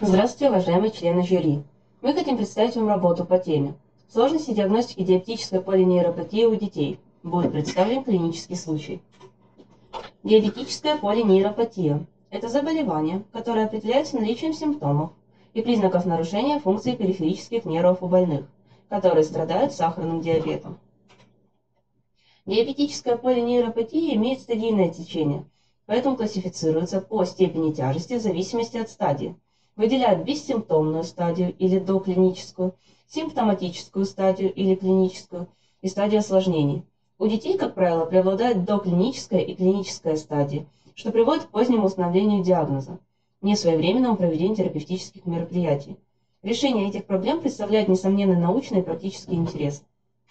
Здравствуйте, уважаемые члены жюри. Мы хотим представить вам работу по теме «Сложности диагностики диабетической полинейропатии у детей». Будет представлен клинический случай. Диабетическая полинейропатия – это заболевание, которое определяется наличием симптомов и признаков нарушения функции периферических нервов у больных, которые страдают сахарным диабетом. Диабетическая полинейропатия имеет стадийное течение, поэтому классифицируется по степени тяжести в зависимости от стадии. Выделяют бессимптомную стадию или доклиническую, симптоматическую стадию или клиническую и стадию осложнений. У детей, как правило, преобладает доклиническая и клиническая стадии, что приводит к позднему установлению диагноза, несвоевременному проведению терапевтических мероприятий. Решение этих проблем представляет несомненный научный и практический интерес.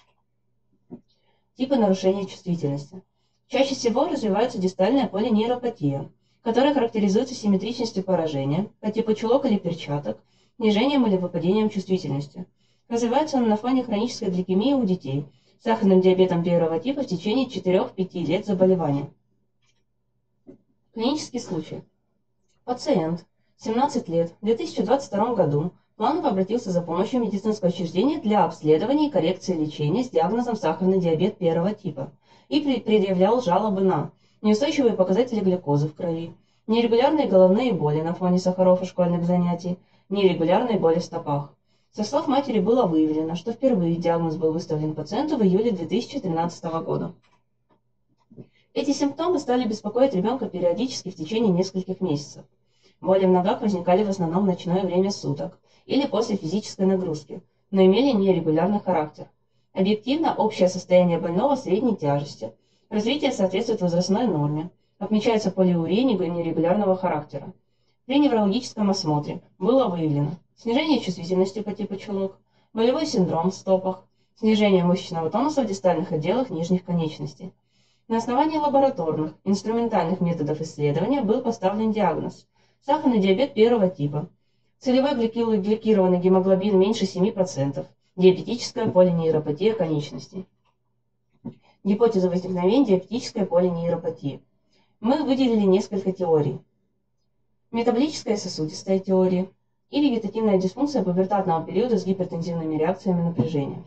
Типы нарушения чувствительности. Чаще всего развивается дистальная полинейропатия, которая характеризуется симметричностью поражения по типу чулок или перчаток, снижением или выпадением чувствительности. Развивается она на фоне хронической гликемии у детей с сахарным диабетом первого типа в течение 4-5 лет заболевания. Клинический случай. Пациент, 17 лет, в 2022 году планово обратился за помощью в медицинское учреждение для обследования и коррекции лечения с диагнозом сахарный диабет первого типа и предъявлял жалобы на неустойчивые показатели глюкозы в крови, нерегулярные головные боли на фоне сахаров и школьных занятий, нерегулярные боли в стопах. Со слов матери было выявлено, что впервые диагноз был выставлен пациенту в июле 2013 года. Эти симптомы стали беспокоить ребенка периодически в течение нескольких месяцев. Боли в ногах возникали в основном в ночное время суток или после физической нагрузки, но имели нерегулярный характер. Объективно общее состояние больного средней тяжести, развитие соответствует возрастной норме, отмечается полиурия нерегулярного характера. При неврологическом осмотре было выявлено снижение чувствительности по типу чулок, болевой синдром в стопах, снижение мышечного тонуса в дистальных отделах нижних конечностей. На основании лабораторных, инструментальных методов исследования был поставлен диагноз – сахарный диабет первого типа, целевой гликированный гемоглобин меньше 7%, диабетическая полинейропатия конечностей. Гипотеза возникновения диабетической полинейропатии. Мы выделили несколько теорий. Метаболическая и сосудистая теория и вегетативная дисфункция пубертатного периода с гипертензивными реакциями напряжения.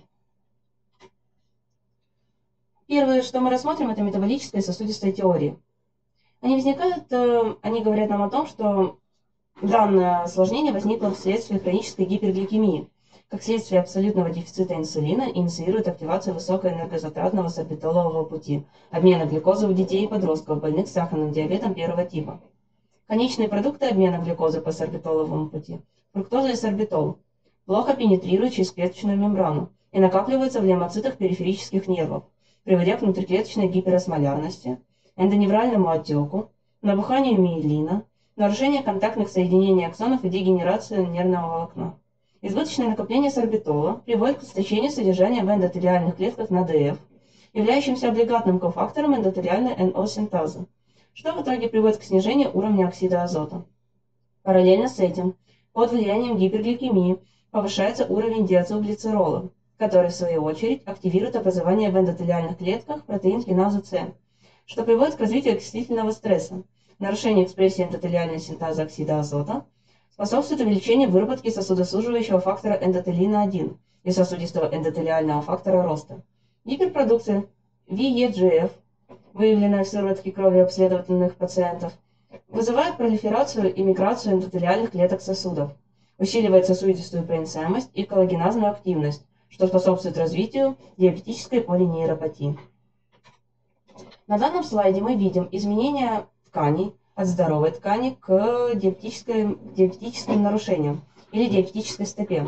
Первое, что мы рассмотрим, это метаболическая и сосудистая теория. Они говорят нам о том, что данное осложнение возникло вследствие хронической гипергликемии, как следствие абсолютного дефицита инсулина, инициирует активацию высокоэнергозатратного сорбитолового пути, обмена глюкозы у детей и подростков, больных с сахарным диабетом первого типа. Конечные продукты обмена глюкозы по сорбитоловому пути – фруктоза и сорбитол – плохо пенетрируют через клеточную мембрану и накапливаются в леммоцитах периферических нервов, приводя к внутриклеточной гиперосмолярности, эндоневральному отеку, набуханию миелина, нарушению контактных соединений аксонов и дегенерацию нервного волокна. Избыточное накопление сорбитола приводит к истощению содержания в эндотелиальных клетках НАДФ, являющимся облигатным кофактором эндотелиальной НО-синтазы, что в итоге приводит к снижению уровня оксида азота. Параллельно с этим, под влиянием гипергликемии, повышается уровень диацилглицерола, который, в свою очередь, активирует образование в эндотелиальных клетках протеин киназы С, что приводит к развитию окислительного стресса, нарушению экспрессии эндотелиальной синтазы оксида азота, способствует увеличению выработки сосудосуживающего фактора эндотелина-1 и сосудистого эндотелиального фактора роста. Гиперпродукция VEGF, выявленная в сыворотке крови обследовательных пациентов, вызывает пролиферацию и миграцию эндотелиальных клеток сосудов, усиливает сосудистую проницаемость и коллагеназную активность, что способствует развитию диабетической полинейропатии. На данном слайде мы видим изменения тканей от здоровой ткани к диабетическим нарушениям или диабетической стопе.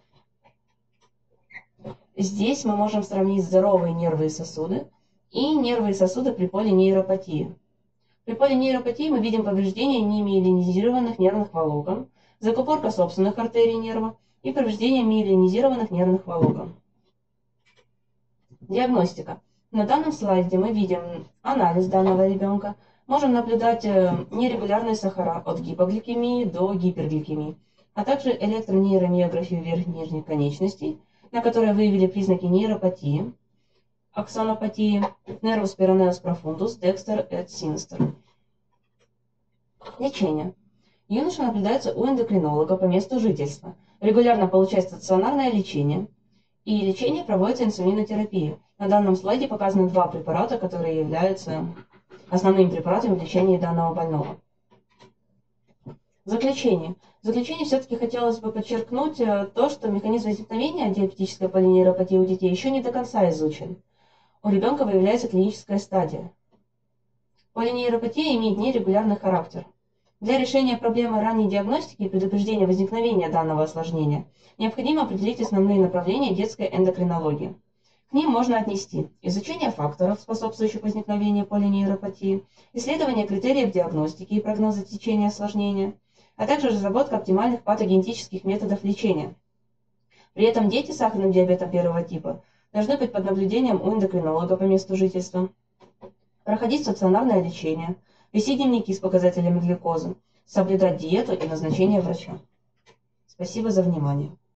Здесь мы можем сравнить здоровые нервы и сосуды и нервы и сосуды при полинейропатии. При полинейропатии мы видим повреждение немиелинизированных нервных волокон, закупорка собственных артерий нерва и повреждение миелинизированных нервных волокон. Диагностика. На данном слайде мы видим анализ данного ребенка. Можем наблюдать нерегулярные сахара от гипогликемии до гипергликемии, а также электронейромиографию верхних и нижних конечностей, на которой выявили признаки нейропатии, аксонопатии, nervus peroneus profundus, Dexter et Sinister. Лечение. Юноша наблюдается у эндокринолога по месту жительства, регулярно получает стационарное лечение, и лечение проводится инсулинотерапией. На данном слайде показаны два препарата, которые являются основными препаратами в лечении данного больного. В заключение все-таки хотелось бы подчеркнуть то, что механизм возникновения диабетической полинейропатии у детей еще не до конца изучен. У ребенка выявляется клиническая стадия. Полинейропатия имеет нерегулярный характер. Для решения проблемы ранней диагностики и предупреждения возникновения данного осложнения необходимо определить основные направления детской эндокринологии. К ним можно отнести изучение факторов, способствующих возникновению полинейропатии, исследование критериев диагностики и прогноза течения осложнения, а также разработка оптимальных патогенетических методов лечения. При этом дети с сахарным диабетом первого типа должны быть под наблюдением у эндокринолога по месту жительства, проходить стационарное лечение, вести дневники с показателями глюкозы, соблюдать диету и назначение врача. Спасибо за внимание.